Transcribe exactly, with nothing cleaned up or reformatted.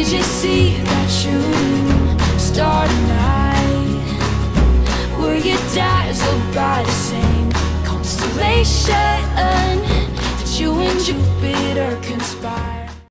did you see that shooting star tonight? Were you dazzled by the same constellation that you and Jupiter conspire?